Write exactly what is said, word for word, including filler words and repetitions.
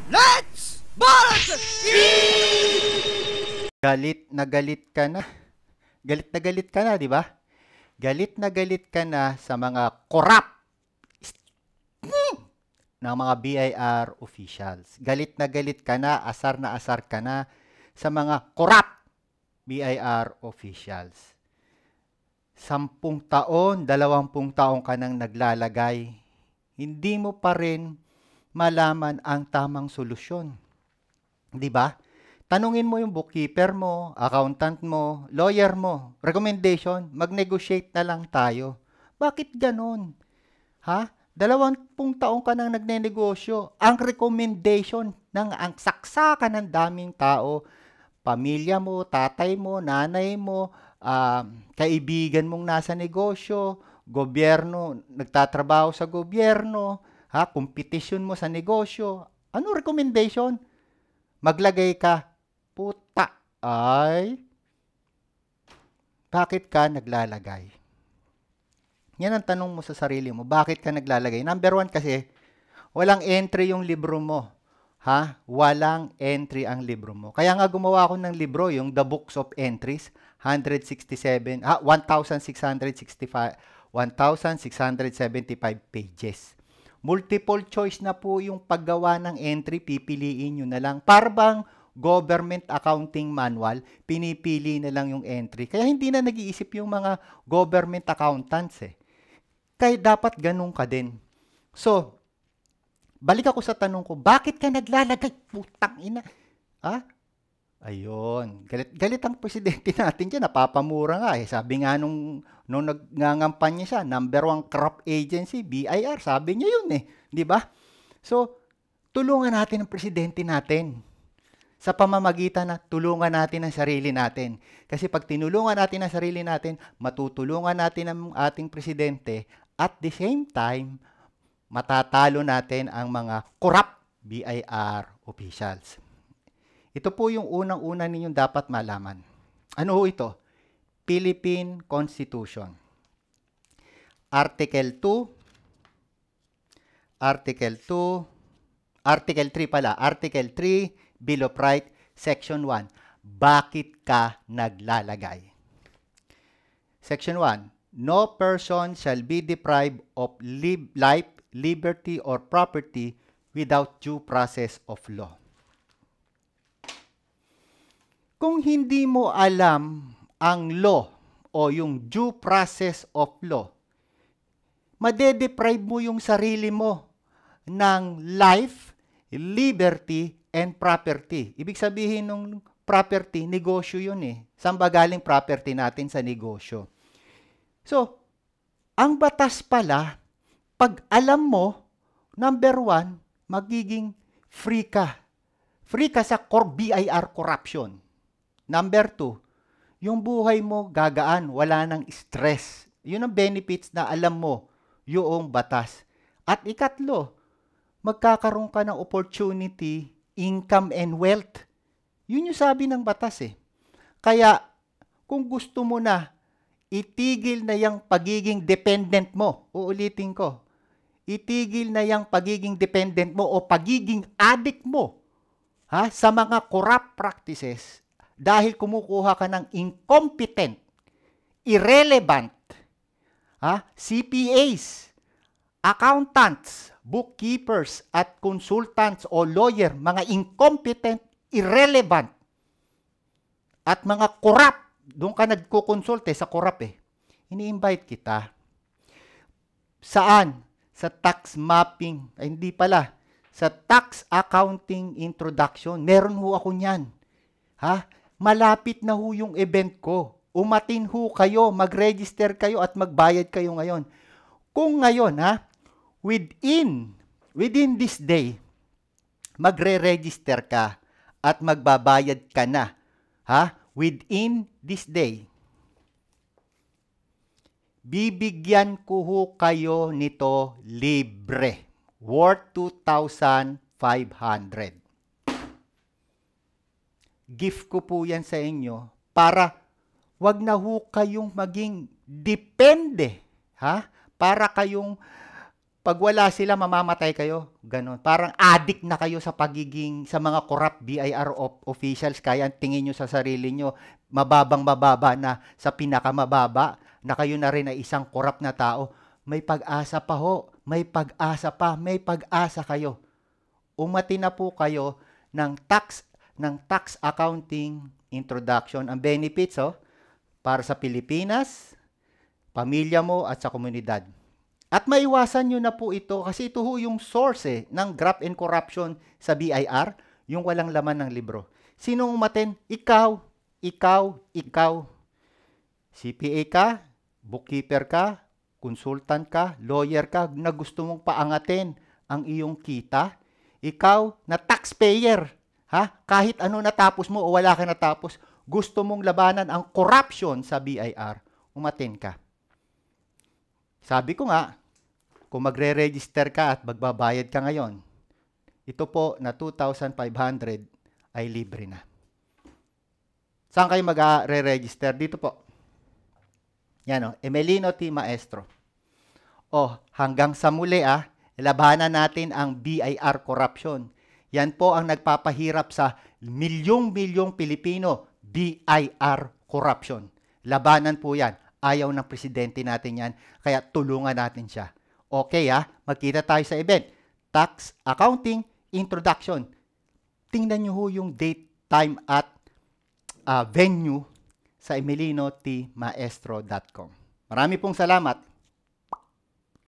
Let's boss! Galit na galit ka na. Galit na galit ka na, di ba? Galit na galit ka na sa mga corrupt ng mga B I R officials. Galit na galit ka na, asar na asar ka na sa mga corrupt B I R officials. Sampung taon, dalawampung taon ka nang naglalagay, hindi mo pa rin malaman ang tamang solusyon. Di ba? Tanungin mo yung bookkeeper mo, accountant mo, lawyer mo, recommendation, mag-negotiate na lang tayo. Bakit ganun? Ha? Dalawampung taong ka nang nagnenegosyo. Ang recommendation ng ang saksakan ng daming tao, pamilya mo, tatay mo, nanay mo, uh, kaibigan mong nasa negosyo, gobyerno, nagtatrabaho sa gobyerno, ha, competition mo sa negosyo. Ano recommendation? Maglagay ka, puta, ay, bakit ka naglalagay? Yan ang tanong mo sa sarili mo, bakit ka naglalagay? Number one kasi, walang entry yung libro mo. Ha? Walang entry ang libro mo. Kaya nga gumawa ako ng libro, yung The Books of Entries, one hundred sixty-seven, ah, one thousand six hundred sixty-five, one thousand six hundred seventy-five pages. Multiple choice na po yung paggawa ng entry, pipiliin nyo na lang. Para bang government accounting manual, pinipili na lang yung entry. Kaya hindi na nag-iisip yung mga government accountants eh. Kaya dapat ganun ka din. So, balik ako sa tanong ko, bakit ka naglalagay? Putang ina. Ha? Ayun. Galit, galit ang presidente natin dyan. Napapamura nga eh. Sabi nga nung, nung nagngangampanya siya, number one corrupt agency, B I R. Sabi niya yun eh. Di ba? So, tulungan natin ang presidente natin. Sa pamamagitan na tulungan natin ang sarili natin. Kasi pag tinulungan natin ang sarili natin, matutulungan natin ang ating presidente. At the same time, matatalo natin ang mga corrupt B I R officials. Ito po yung unang-una ninyong dapat malaman. Ano ho ito? Philippine Constitution. Article two, Article two, Article three pala, Article three, Bill of Rights, Section one. Bakit ka naglalagay? Section one. No person shall be deprived of lib life, liberty, or property without due process of law. Kung hindi mo alam ang law o yung due process of law, madedeprive mo yung sarili mo ng life, liberty, and property. Ibig sabihin ng property, negosyo yun eh. Saan ba galing property natin? Sa negosyo. So, ang batas pala, pag alam mo, number one, magiging free ka. Free ka sa B I R corruption. Number two, yung buhay mo gagaan, wala nang stress. Yun ang benefits na alam mo, yung batas. At ikatlo, magkakaroon ka ng opportunity, income, and wealth. Yun yung sabi ng batas eh. Kaya, kung gusto mo na, itigil na yung pagiging dependent mo. Uulitin ko. Itigil na yung pagiging dependent mo o pagiging addict mo ha, sa mga corrupt practices dahil kumukuha ka ng incompetent, irrelevant, ha, C P As, accountants, bookkeepers, at consultants o lawyer, mga incompetent, irrelevant, at mga corrupt. Doon ka nagkukonsulte sa corrupt eh. Ini-invite kita. Saan? Sa tax mapping. Ay, hindi pala. Sa tax accounting introduction. Meron ho ako niyan. Ha? Malapit na ho yung event ko. Umatin ho kayo, mag-register kayo at magbayad kayo ngayon. Kung ngayon, ha, within, within this day, magre-register ka at magbabayad ka na, ha, within this day, bibigyan ko ho kayo nito libre, worth two thousand five hundred. Gift ko po yan sa inyo para wag na ho kayong maging depende, ha? Para kayong Pag wala sila, mamamatay kayo. Ganon. Parang addict na kayo sa pagiging, sa mga corrupt B I R officials. Kaya tingin nyo sa sarili nyo, mababang mababa na sa pinakamababa, na kayo na rin ay isang corrupt na tao. May pag-asa pa ho. May pag-asa pa. May pag-asa kayo. Umati na po kayo ng tax, ng tax accounting introduction. Ang benefits, oh, para sa Pilipinas, pamilya mo at sa komunidad. At maiwasan nyo na po ito kasi ito ho yung source eh, ng graft and corruption sa B I R, yung walang laman ng libro. Sinong umaten? Ikaw, ikaw, ikaw. C P A ka, bookkeeper ka, consultant ka, lawyer ka, na gusto mong paangatin ang iyong kita. Ikaw na taxpayer, ha? Kahit ano natapos mo o wala ka natapos, gusto mong labanan ang corruption sa B I R, umaten ka. Sabi ko nga, kung magre-register ka at magbabayad ka ngayon, ito po na two thousand five hundred ay libre na. Saan kayo mag-re-register? Dito po. Yan o, Emelino T. Maestro. O, hanggang sa muli ah, labanan natin ang B I R corruption. Yan po ang nagpapahirap sa milyong-milyong Pilipino, B I R corruption. Labanan po yan. Ayaw ng presidente natin yan, kaya tulungan natin siya. Okay ha, magkita tayo sa event. Tax Accounting Introduction. Tingnan nyo ho yung date, time at uh, venue sa emelino t maestro dot com. Marami pong salamat.